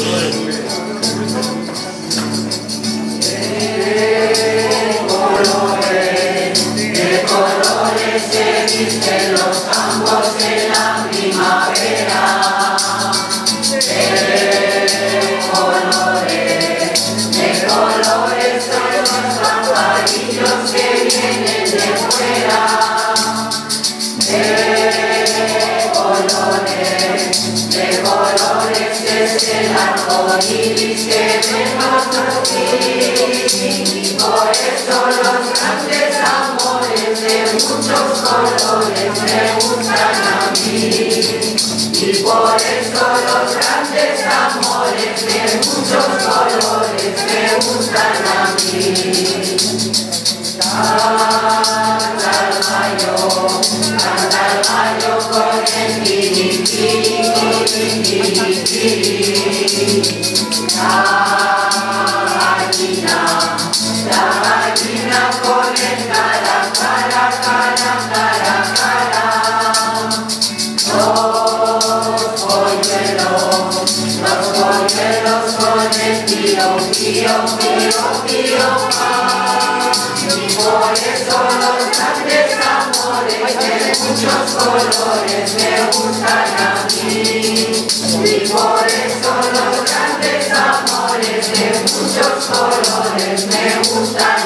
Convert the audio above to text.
De colores se visten los campos en la primavera. De colores son los pajarillos que vienen de fuera. De colores es el arco iris que vemos aquí. Y por eso los grandes amores de muchos colores me gustan a mí. Y por eso los grandes amores de muchos colores me gustan a mí. Canta el gallo con el kiri-kiri, kiri-kiri. La gallina con el cara, cara, cara, cara, cara. Los polluelos con el pío, pío, pío, pío, pa. Y por eso los grandes amores de muchos colores me gustan a mí. Y por eso los grandes amores de muchos colores me gustan.